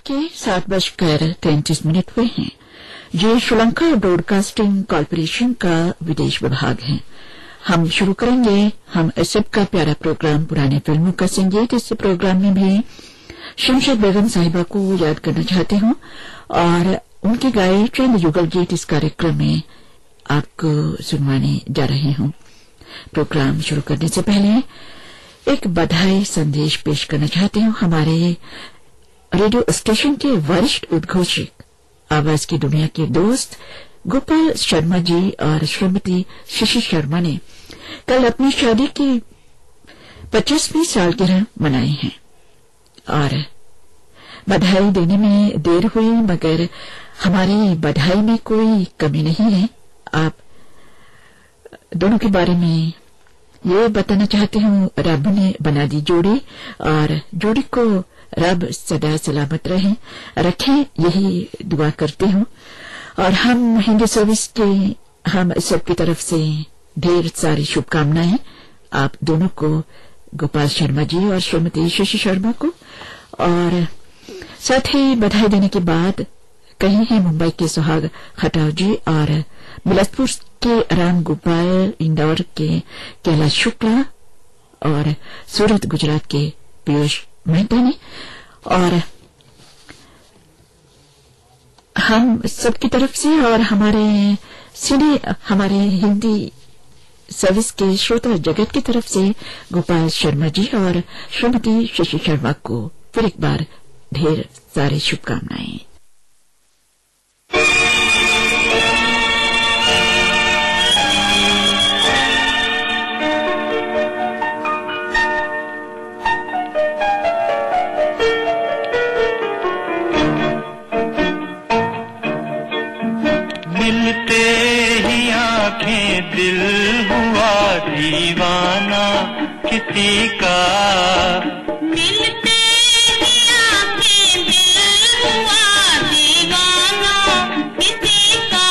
के 7:33 हुए हैं। ये श्रीलंका ब्रॉडकास्टिंग कॉर्पोरेशन का विदेश विभाग है। हम शुरू करेंगे हम सबका प्यारा प्रोग्राम पुरानी फिल्मों का संगीत। इस प्रोग्राम में भी शमशेद बेगम साहिबा को याद करना चाहती हूँ और उनके गाए चंद युगल गीत इस कार्यक्रम में आपको सुनवाने जा रहे हूँ। प्रोग्राम शुरू करने से पहले एक बधाई संदेश पेश करना चाहती हूँ। हमारे रेडियो स्टेशन के वरिष्ठ उद्घोषक, आवाज की दुनिया के दोस्त गोपाल शर्मा जी और श्रीमती शशि शर्मा ने कल अपनी शादी की 50वीं सालगिरह मनाई है और बधाई देने में देर हुई, मगर हमारी बधाई में कोई कमी नहीं है। आप दोनों के बारे में ये बताना चाहती हूँ, रब ने बना दी जोड़ी और जोड़ी को रब सदा सलामत रखे, यही दुआ करती हूँ। और हम हिंदी सर्विस के हम सबकी तरफ से ढेर सारी शुभकामनाएं आप दोनों को, गोपाल शर्मा जी और श्रीमती शशि शर्मा को। और साथ ही बधाई देने के बाद कहीं हैं मुंबई के सुहाग खटाव जी और बिलासपुर के राम गोपाल, इंदौर के कैलाश शुक्ला और सूरत गुजरात के पीयूष मेहता ने। और हम सबकी तरफ से और हमारे हिंदी सर्विस के श्रोता जगत की तरफ से गोपाल शर्मा जी और श्रीमती शशि शर्मा को फिर एक बार ढेर सारी शुभकामनाएं। दिल हुआ दीवाना किसी का, मिलते ही आंखें दिल हुआ दीवाना किसी का।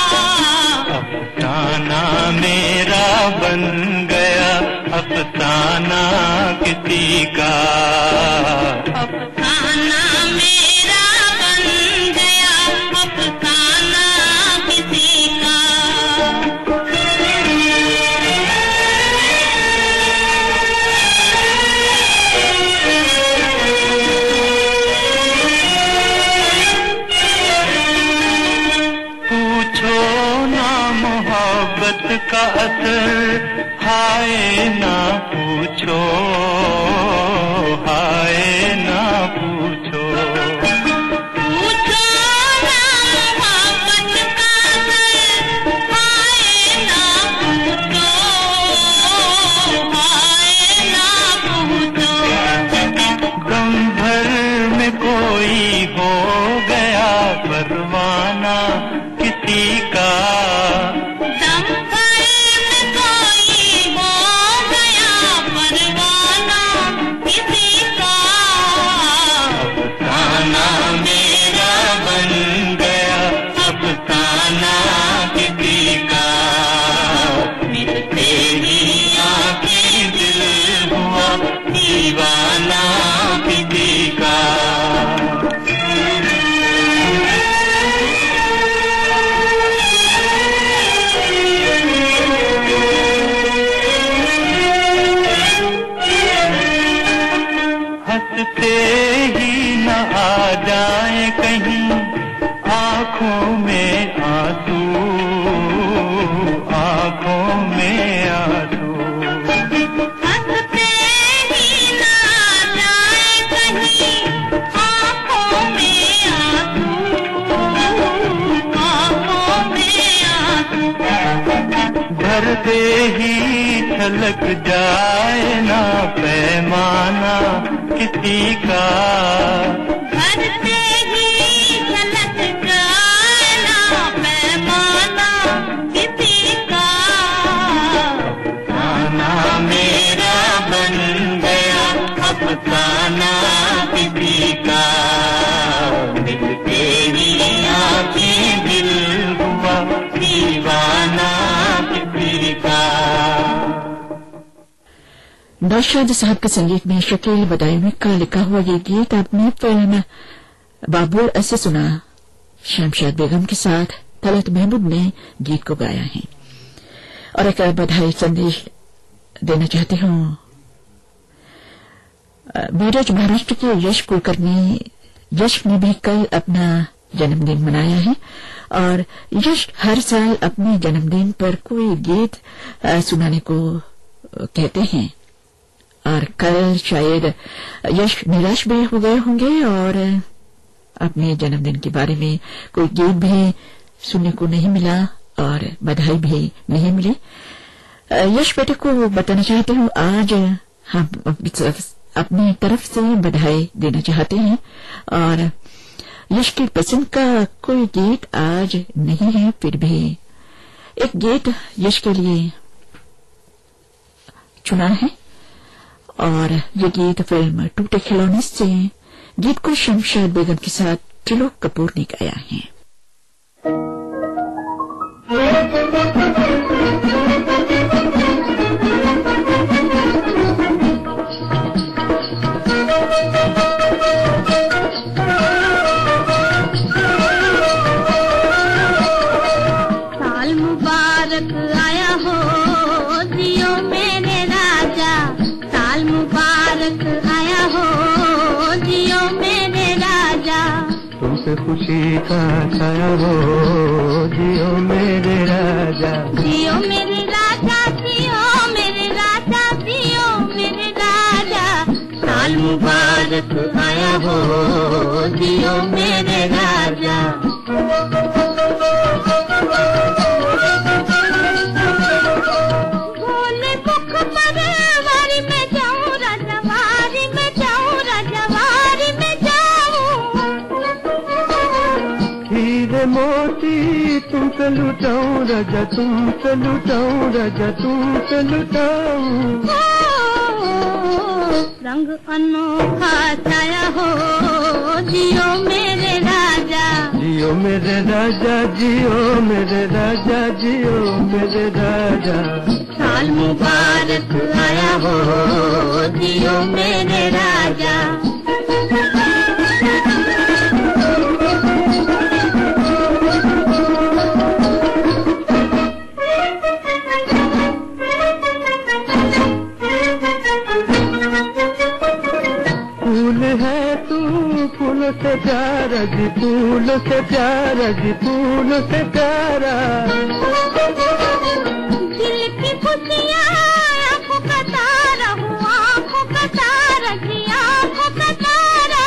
अफसाना मेरा बन गया अफसाना किसी का, अफसाना मेरा बन गया अफसाना किसी का। का असर हाय ना पूछो, हाय ना पूछो, पूछो ना मोहब्बत का असर हाय ना पूछो, हाय ना पूछो। दम भर में कोई हो गया परवाना किसी का, दीवाना किसी का। हंसते ही न आ जाए कहीं आँखों में आंसू, आँखों में आंसू। भरते ही छलक जाए ना पैमाना किसी का, भरते ही छलक जाए ना पैमाना किसी का। अफसाना मेरा बन गया अफसाना किसी का, मिलते ही आंखें दिल हुआ दीवाना किसी का। नौशाद साहब के संगीत में शकील बदायूं का लिखा हुआ ये गीत आपने फिल्म बाबुल ऐसे सुना शमशाद बेगम के साथ तलत महमूद ने गीत को गाया है। और एक बधाई संदेश देना चाहती हूँ बीरज महाराष्ट्र के यश कुलकर्णी। यश ने भी कल अपना जन्मदिन मनाया है और यश हर साल अपने जन्मदिन पर कोई गीत सुनाने को कहते हैं और कल शायद यश निराश भी हो गए होंगे और अपने जन्मदिन के बारे में कोई गीत भी सुनने को नहीं मिला और बधाई भी नहीं मिली। यश बेटे को बताना चाहते हूँ आज हम अपनी तरफ से बधाई देना चाहते हैं और यश की पसंद का कोई गीत आज नहीं है, फिर भी एक गीत यश के लिए चुना है और ये गीत फिल्म टूटे खिलौने से। गीत को शमशाद बेगम के साथ त्रिलोक कपूर ने गाया है। साल मुबारक आया हो जियो मेरे राजा, साल मुबारक आया हो जियो मेरे राजा। तुमसे खुशी का छाया हो जियो मेरे राजा, जियो मेरे राजा, जियो मेरे राजा, जियो मेरे राजा। साल मुबारक आया हो जियो मेरे राजा। भोले मुख पर वारी में जाऊं राजा, वारी में जाऊं राजा, वारी में जाऊं। हीरे मोती तुमसे लुटाऊं राजा, तुमसे लुटाऊं राजा, तुमसे लुटाऊं। रंग अनोखा छाया हो जियो मेरे राजा, जियो मेरे राजा, जियो मेरे राजा, जियो मेरे राजा। साल मुबारक आया हो जियो मेरे राजा। फूल है तू फूलों से प्यारा जी, फूलों से प्यारा जी, फूलों से प्यारा। दिल की खुशियाँ आँखों का तारा हूँ, आँखों का तारा जी, आँखों का तारा।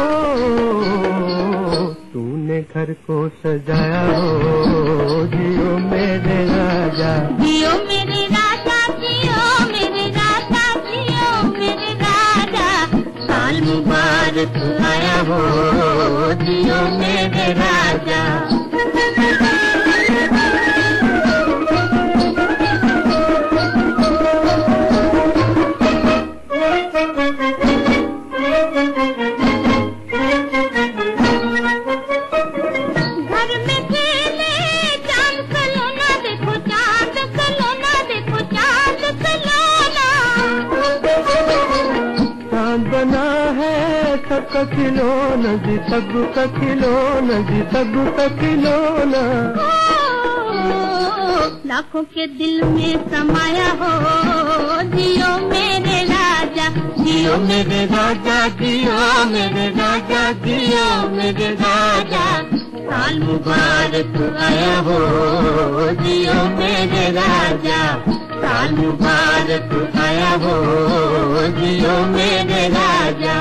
तूने घर को सजाया हो जियो मेरे राजा, जियो मेरे राजा, जियो मेरे राजा, जियो मेरे राजा। साल मुबारक आया हो जियो मेरे राजा। घर में खेले चांद सलोना, देखो चांद सलोना, देखो चांद सलोना। चांद बना है सबका खिलौना जी, सबका खिलौना जी, सबका खिलौना। लाखों के दिल में समाया हो जियो मेरे राजा, जियो मेरे राजा, जियो मेरे राजा, जियो मेरे राजा। साल मुबारक आया हो जियो मेरे राजा, साल मुबारक आया हो जियो मेरे राजा।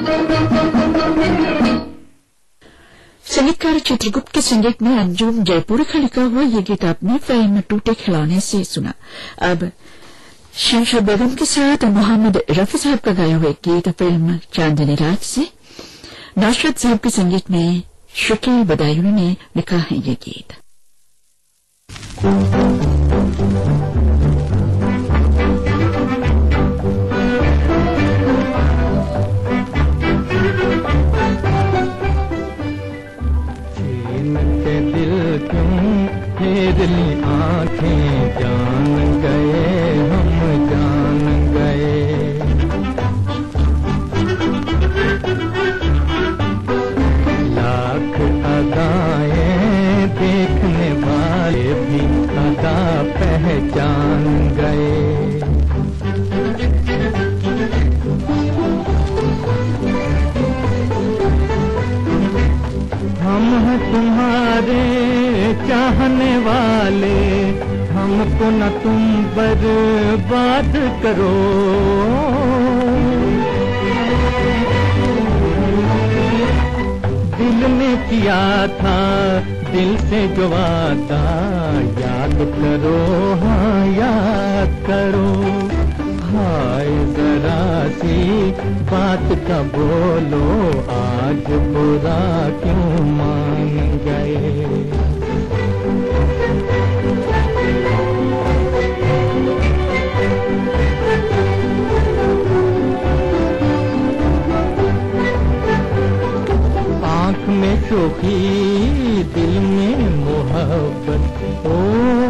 संगीतकार चित्रगुप्त के संगीत में अंजुम जयपुर का लिखा हुआ ये गीत आपने फिल्म टूटे खिलौने से सुना। अब शमशाद बेगम के साथ मोहम्मद रफी साहब का गाया हुआ गीत फिल्म चांदनी रात से। नौशाद साहब के संगीत में शकील बदायूनी ने लिखा है ये गीत। दिली आँखें जान गए, हम जान गए। पहचान गए। हम हैं तुम्हारे चाहने वाले, हमको न तुम बर्बाद करो। दिल ने किया था दिल से जो वादा, याद करो हाँ याद करो। हाय जरा सी बात का बोलो, आज बुरा क्यों मान गए। आँख में शोखी दिल में मोहब्बत, ओ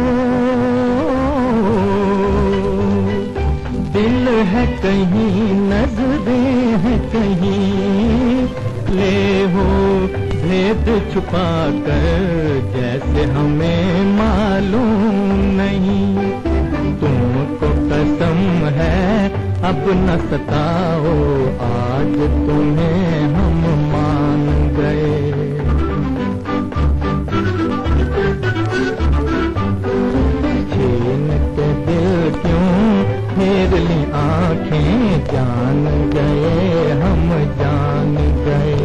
दिल है कहीं नजरें हैं कहीं, ले हो भेद छुपा कर जैसे हमें मालूम नहीं। तुमको कसम है अब न सताओ, आज तुम्हें हम मान गए। छीन के दिल क्यों फेर ली आँखें, जान गए हम जान गए।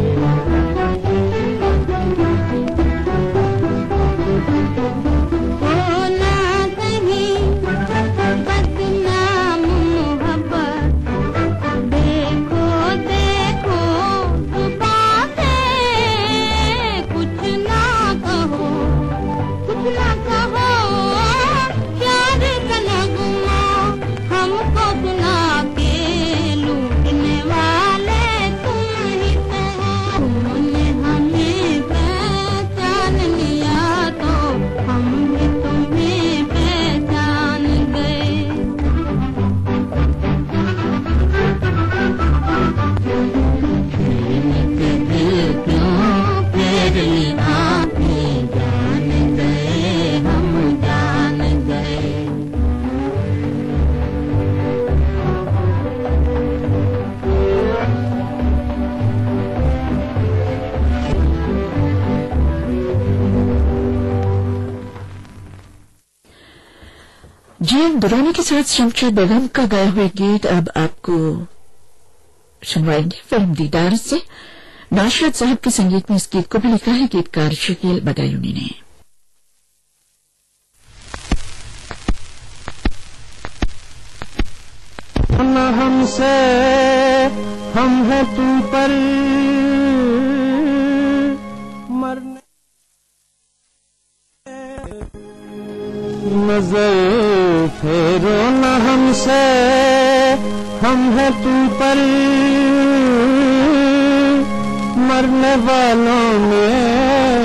जीएन दुरानी के साथ शमशेद बेगम का गाया हुए गीत अब आपको सुनवाएंगे फिल्म दीदार से। नाशरत साहब के संगीत में इस गीत को भी लिखा है गीतकार शकील बदायूनी ने। न हमसे हम हैं तुम पर मरने, नजर फेरो न हमसे हम हैं तुम पर मरने वालों में।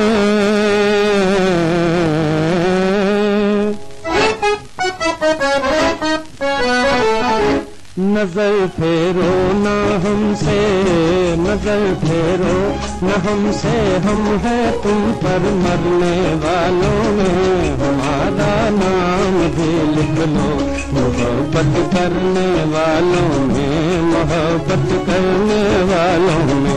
नजर फेरो न हमसे, नजर फेरो न हमसे, हम हैं तुम पर मरने वालों में। हमारा नाम भी लिख लो मोहब्बत करने वालों में, मोहब्बत करने वालों में।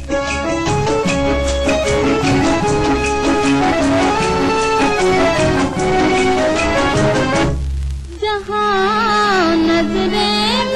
जहाँ नजरें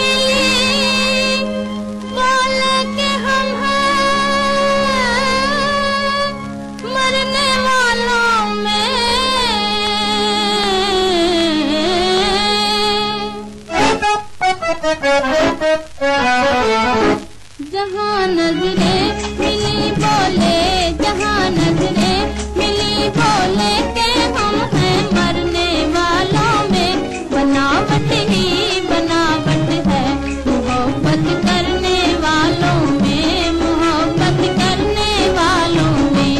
जहाँ नजरें मिली बोले, जहाँ नजरें मिली बोले के हम हैं मरने वालों में। बनावट ही बनावट है मोहब्बत करने वालों में, मोहब्बत करने वालों में।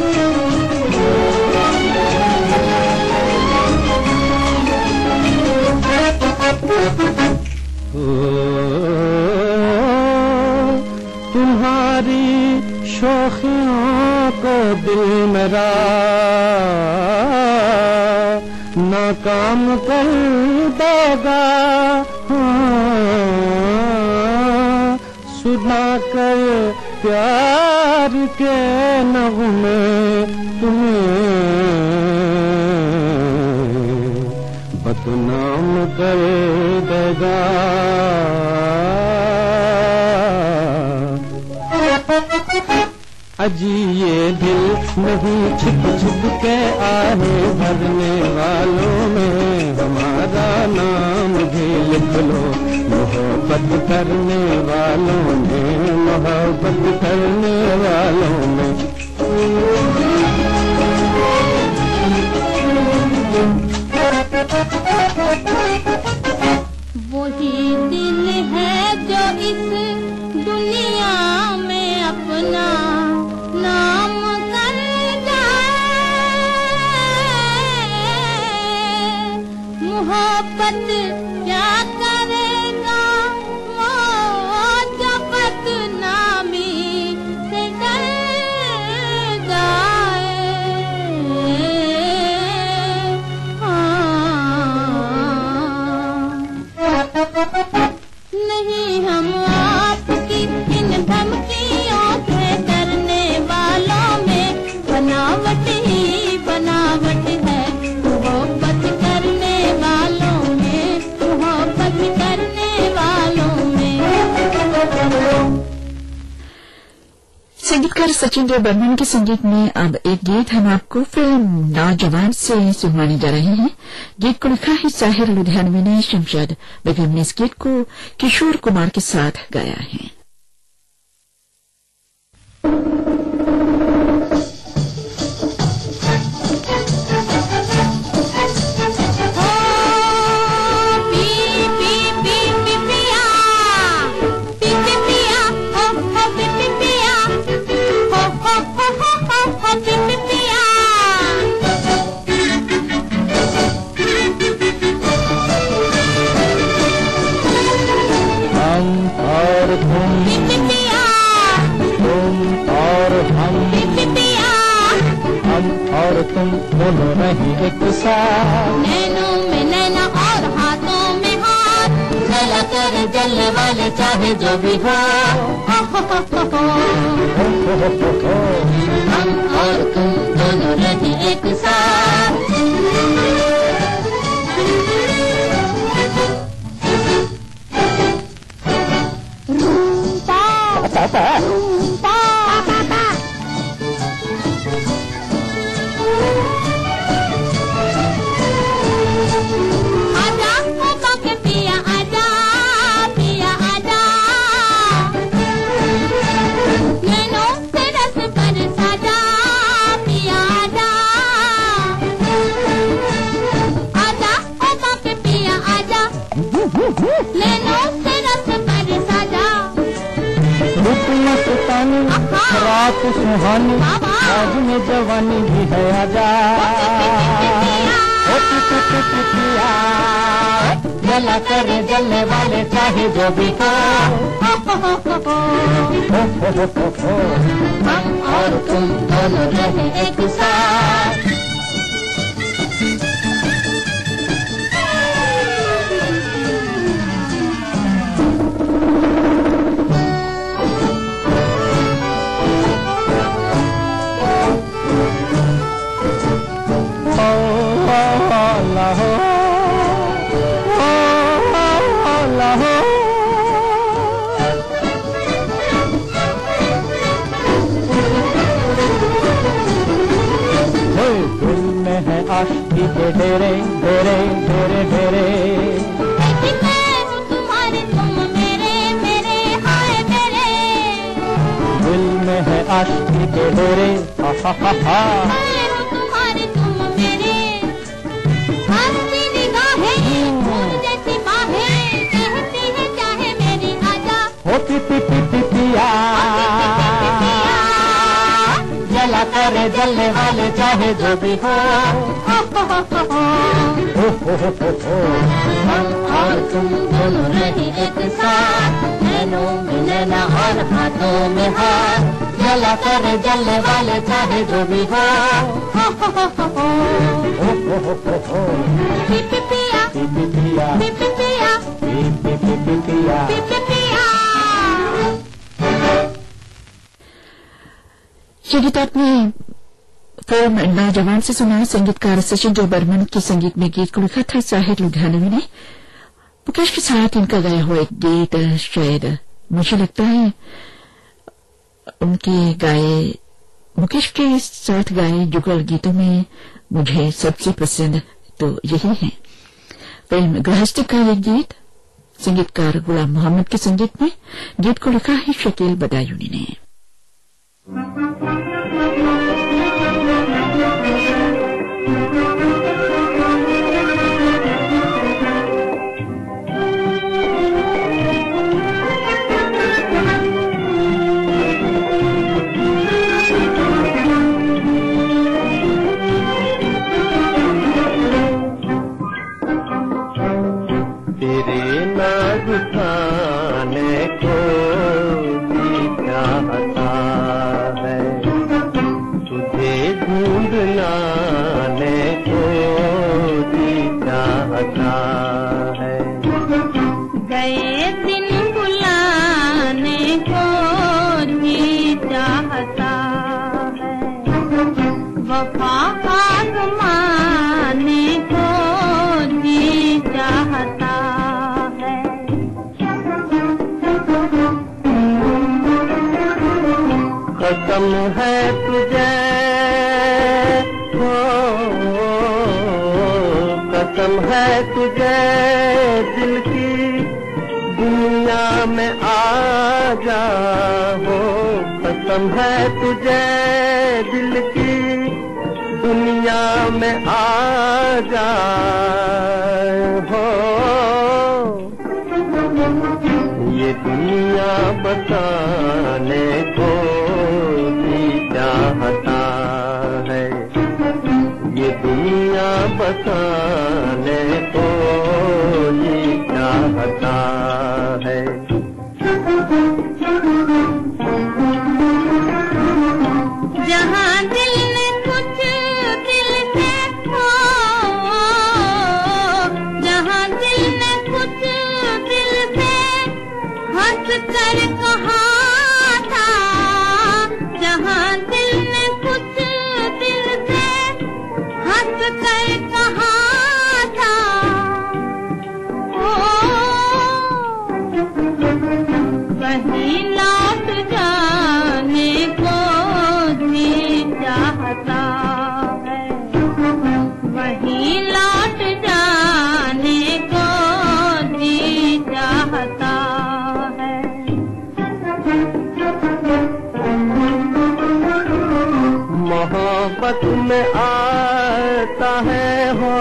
तुम्हारी शोखियों को दिल मेरा नाकाम कर देगा। सुनाकर प्यार के नगमे तुम्हें बदनाम कर देगा। अजी ये दिल नहीं छुप छुप के आहे भरने वालों में हमारा नाम भी लिख लो। मोहब्बत करने वालों में, मोहब्बत करने वालों में। वही दिल है जो इस दुनिया में अपना नाम कर जाए। मोहब्बत क्या करेगा वो जब बदनामी से डर जाए। नहीं हम आपकी इन धमकियों से डरने वालों में बनावट ही बनावट है। मोहब्बत करने वालों में, मोहब्बत करने वालों में। संगीतकार सचिंद्र बर्मन के संगीत में अब एक गीत हम आपको फिल्म नौजवान से सुनवाने जा रहे हैं। गीत को लिखा है साहिर लुधियानवी ने। शमशाद बेगम ने इस गीत को किशोर कुमार के साथ गाया है। और तुम दोनों रही एक साथ। नैनों में नैना और हाथों में हाथ। जला कर जलने वाले चाहे जो भी हो। हम और तुम दोनों रही एक साथ। रात सुहानी आज में जवानी भी है। आजा जला कर जलने वाले चाहे जो भी हो। हम और तुम दोनों रहे एक साथ। आशिकी के डेरे डेरे डेरे डेरे। मैं हूँ तुम्हारे तुम मेरे मेरे हाय मेरे। दिल में है आशिकी के डेरे। हा हा हा हा। मैं हूँ तुम्हारे तुम मेरे। हंसती निगाहें फूल जैसी बाहें कहती है चाहे मेरी आजा। हो पी पी पी पी पिया जला करे जलने वाले चाहे जो भी हो। हम और तुम दोनों रहे एक साथ। नैनों में नैना और हाथों में हाथ। भला करे जलने वाले चाहे जो भी हो। पीपी पिया पीपी पिया पीपी पिया पीपी पीपी पिया। पीपी पिया। ये गीत आपने फिल्म नौजवान से सुना। संगीतकार सचिन जो बर्मन के संगीत में गीत को लिखा था साहिर लुधियानवी ने। मुकेश के साथ इनका गाया हुआ एक गीत शायद मुझे लगता है उनके गाए मुकेश के साथ गाए जुगल गीतों में मुझे सबसे पसंद तो यही है। फिल्म गृहस्थी का ये गीत संगीतकार गुलाम मोहम्मद के संगीत में गीत को लिखा है शकील बदायूनी ने। कसम है तुझे हो, कसम है तुझे दिल की दुनिया में आ जा हो। कसम है तुझे दिल की दुनिया में आ जा हो। ये दुनिया बसाने को चाहता है, ये दुनिया बसाने को ही चाहता है। जहाँ दिल ने कुछ दिल से हो, जहाँ दिल ने कुछ दिल से हंस कर कहा था, जहाँ दिल ने कुछ दिल से हंस कर कहा था, वहीं लौट जाने को जी चाहता है, वहीं लौट जाने को जी चाहता है। मोहब्बत में आता है हो,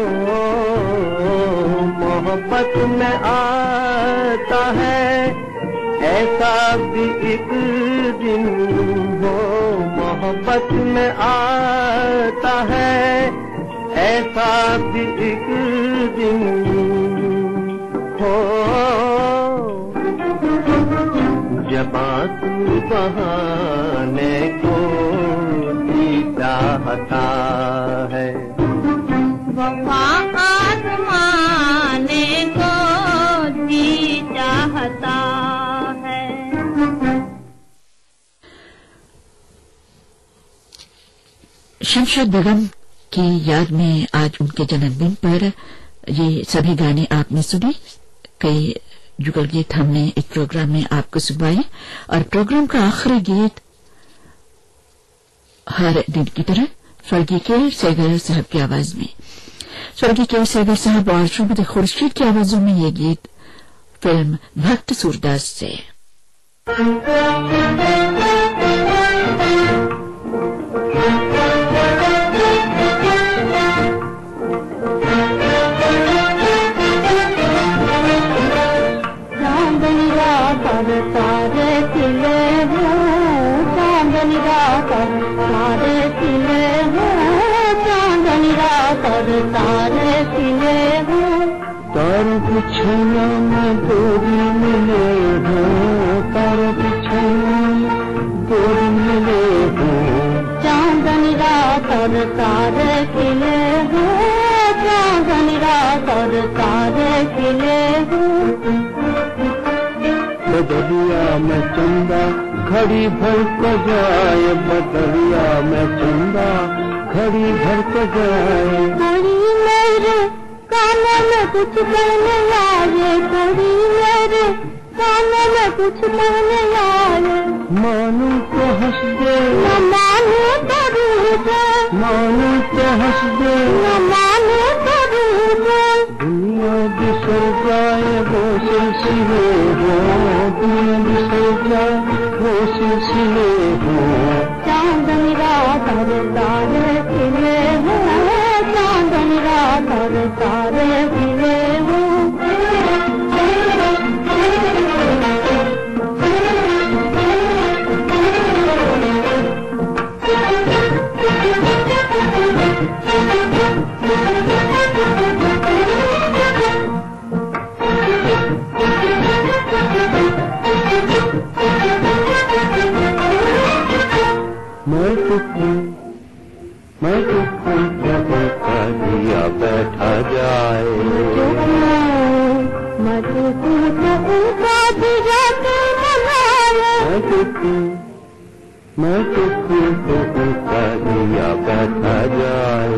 मोहब्बत में आता है ऐसा भी एक दिन हो। मोहब्बत में आता है ऐसा भी एक दिन हो। जब आंसू बहाने को जी चाहता है, वफा आजमाने को जी चाहता है। शमशाद बेगम की याद में आज उनके जन्मदिन पर ये सभी गाने आपने सुने। कई जुगल गीत हमने इस प्रोग्राम में आपको सुनवाए और प्रोग्राम का आखिरी गीत हर दिन की तरह स्वर्गीय के सैगर साहब की आवाज में, स्वर्गीय के सैगर साहब और श्रीमती खुर्शीद की आवाजों में ये गीत फिल्म भक्त सूरदास से। तारों की छैया में डोरी मिले हो, तारों की छैया में डोरी खिले हूँ। बदरिया में चंदा घड़ी भर को जाए, बदरिया में चंदा घड़ी भर को जाए। कोई मेरे कानों में कुछ कहने आए, कोई मेरे कानों में कुछ कहने आए। मानू तो हंस दे, न मानू तो रूठे, मानू तो हंस दे, न मानू तो रूठे। दुनिया बिसर जाए वो सिलसिले हो, दुनिया बिसर जाए वो सिलसिले हो। चांदनी रात और तारे खिले हूँ, चांदनी रात और तारे खिले हूँ। मैं तो का दिया बैठा जाए। मैं तो उनका दिया मनाए। मैं तो का दिया बैठा जाए।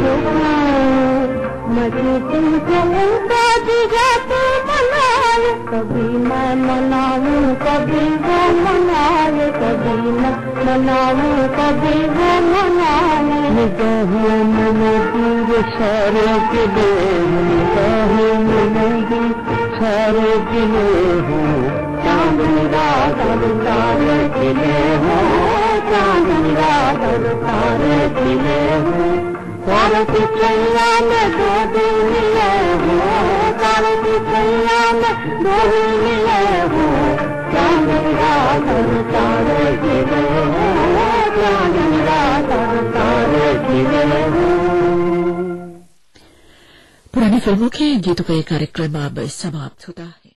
मैं तो तुमको उनका दिया मनाए। कभी मैं मनाऊं कभी वो मनाए, कभी मैं मनाऊं कभी वो मनाए। निगाहों में दूर सारे गिले, निगाहों में दूर सारे गिले हो। चांदनी रात और तारे खिले हो, चांदनी रात और तारे खिले हो। तारे की छैया में दो दिन मिले हो, तारे की छैया में दो दिन मिले हो। चांदनी रात और तारे खिले हो, चांदनी रात और तारे खिले हो। पुरानी फिल्मों के गीतों का ये कार्यक्रम अब समाप्त होता है।